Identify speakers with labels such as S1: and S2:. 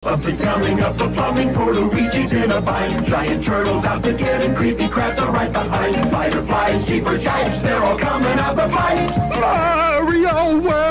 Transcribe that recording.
S1: Something's coming up the plumbing for Luigi's in a bind. Giant turtles out to get him, creepy crabs are right behind. Butterflies, cheaper giants, they're all coming out the pipes.
S2: Mario, where